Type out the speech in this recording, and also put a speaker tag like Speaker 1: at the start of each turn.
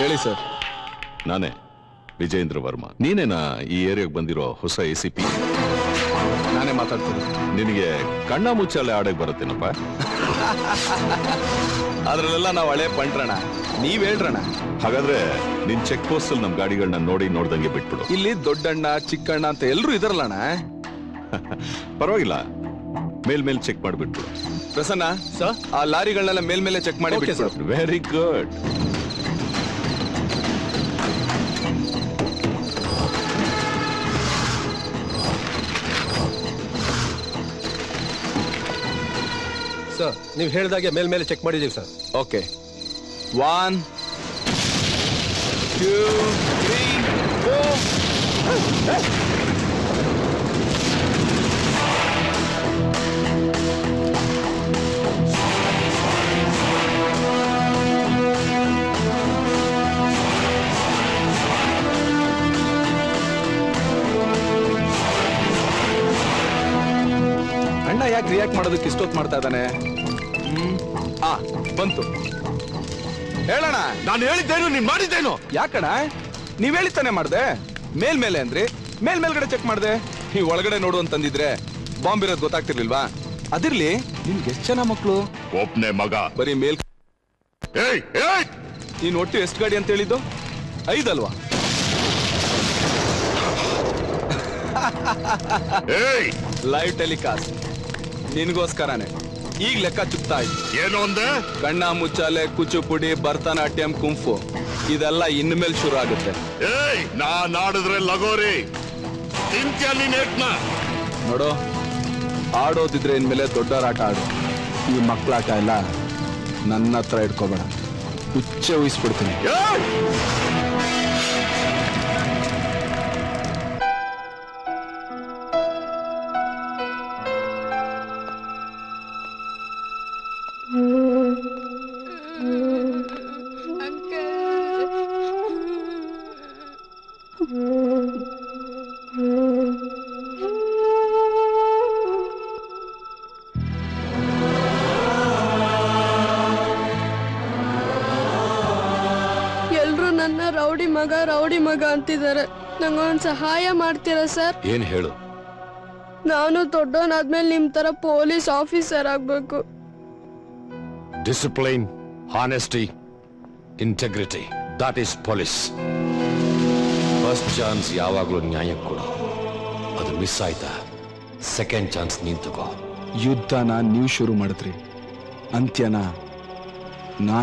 Speaker 1: ಹೇಳಿ ಸರ್.
Speaker 2: ನಾನೇ ವಿಜೇಂದ್ರ ವರ್ಮಾ. ನೀನೇನಾ ಈ ಏರಿಯಾಗೆ ಬಂದಿರೋ ಹೊಸ ACP?
Speaker 1: ನಾನೇ ಮಾತಾಡ್ತೀನಿ.
Speaker 2: ನಿನಗೆ ಕಣ್ಣ ಮುಚ್ಚಾಲೆ ಆಡಕ್ ಬರುತ್ತೇನಪ್ಪ?
Speaker 1: ಅದ್ರಲ್ಲೆಲ್ಲ ನಾವು ಹಳೆ ಪಂಟ್ರಣ, ನೀವ್ ಹೇಳ್ರಣ.
Speaker 2: ಹಾಗಾದ್ರೆ ನಿನ್ ಚೆಕ್ ಪೋಸ್ಟ್ ಅಲ್ಲಿ ನಮ್ ಗಾಡಿಗಳನ್ನ ನೋಡ್ದಂಗೆ ಬಿಟ್ಬಿಡು.
Speaker 1: ಇಲ್ಲಿ ದೊಡ್ಡಣ್ಣ ಚಿಕ್ಕಣ್ಣ ಅಂತ ಎಲ್ರು ಇದಾರಲ್ಲಣ್ಣ.
Speaker 2: ಪರವಾಗಿಲ್ಲ, ಮೇಲ್ ಚೆಕ್ ಮಾಡ್ಬಿಟ್ಬಿಡು.
Speaker 1: ಪ್ರಸನ್ನ ಸರ್, ಆ ಲಾರಿಗಳನ್ನೆಲ್ಲ ಮೇಲ್ಮೇಲೆ ಚೆಕ್ ಮಾಡಿ.
Speaker 2: Very good.
Speaker 3: ಸರ್, ನೀವು ಹೇಳಿದಾಗೆ ಮೇಲ್ಮೇಲೆ ಚೆಕ್ ಮಾಡಿದೀವಿ ಸರ್.
Speaker 1: ಓಕೆ, 1 2 3 4. ಅಣ್ಣ ಯಾಕೆ ರಿಯಾಕ್ಟ್ ಮಾಡೋದಕ್ಕೆ ಇಷ್ಟೊತ್ತು ಮಾಡ್ತಾ ಇದ್ದಾನೆ? ಬಂತು. ಹೇಳೋಣ.
Speaker 2: ನಾನು ಹೇಳಿದ್ದೇನು, ನೀನ್ ಮಾಡಿದ್ದೇನು?
Speaker 1: ಯಾಕಣ್ಣ ನೀವ್ ಹೇಳಿತಾನೆ ಮಾಡ್ದೆ? ಮೇಲ್ಮೇಲೆ ಅಂದ್ರಿ, ಮೇಲ್ಗಡೆ ಚೆಕ್ ಮಾಡ್ದೆ. ನೀವು ಒಳಗಡೆ ನೋಡು ಅಂತಂದಿದ್ರೆ ಬಾಂಬ್ ಇರೋದು ಗೊತ್ತಾಗ್ತಿರ್ಲಿಲ್ವಾ? ಅದಿರ್ಲಿ, ನಿಮ್ಗೆ ಎಷ್ಟು ಜನ ಮಕ್ಕಳು?
Speaker 2: ಒಬ್ನೇ ಮಗ.
Speaker 1: ಬರೀ ಮೇಲ್. ನೀನ್ ಒಟ್ಟು ಎಷ್ಟು ಗಾಡಿ ಅಂತ ಹೇಳಿದ್ದು? 5 ಅಲ್ವಾ? ಲೈವ್ ಟೆಲಿಕಾಸ್ಟ್ ನಿನ್ಗೋಸ್ಕರನೇ. ಈಗ ಲೆಕ್ಕ ಚುಕ್ತಾ ಇತ್ತು.
Speaker 2: ಏನು ಅಂದೆ?
Speaker 1: ಕಣ್ಣ ಮುಚ್ಚಾಲೆ, ಕುಚುಪುಡಿ, ಭರತನಾಟ್ಯಂ, ಕುಂಫು ಇದೆಲ್ಲ ಇನ್ಮೇಲೆ ಶುರು ಆಗುತ್ತೆ.
Speaker 2: ನಾನ್ ಆಡಿದ್ರೆ ಲಗೋರಿ
Speaker 1: ನೋಡು, ಆಡೋದಿದ್ರೆ ಇನ್ಮೇಲೆ ದೊಡ್ಡವರಾಟ ಆಡು. ಈ ಮಕ್ಕಳಾಟ ಎಲ್ಲ ನನ್ನ ಹತ್ರ ಇಟ್ಕೋಬೇಡ, ಹುಚ್ಚ ಊಹಿಸ್ಬಿಡ್ತೀನಿ.
Speaker 4: ಎಲ್ರು ನನ್ನ ರೌಡಿ ಮಗ ಅಂತಿದ್ದಾರೆ. ನಂಗೊಂದು ಸಹಾಯ ಮಾಡ್ತೀರಾ ಸರ್?
Speaker 2: ಏನ್ ಹೇಳು.
Speaker 4: ನಾನು ದೊಡ್ಡವನಾದ್ಮೇಲೆ ನಿಮ್ ತರ ಪೊಲೀಸ್ ಆಫೀಸರ್ ಆಗ್ಬೇಕು.
Speaker 5: Discipline, honesty, integrity, that is police. First chance ಯಾವಾಗ್ಲೂ ನ್ಯಾಯಕ್ಕೆ ಕೊಡು. ಅದು ಮಿಸ್ ಆಯ್ತಾ, ಸೆಕೆಂಡ್ ಚಾನ್ಸ್ ನೀನ್ ತಗೋ.
Speaker 1: ಯುದ್ಧನ ನೀವು ಶುರು ಮಾಡಿದ್ರಿ, ಅಂತ್ಯನ